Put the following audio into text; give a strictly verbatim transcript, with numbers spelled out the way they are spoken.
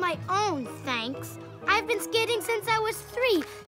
my own, thanks. I've been skating since I was three,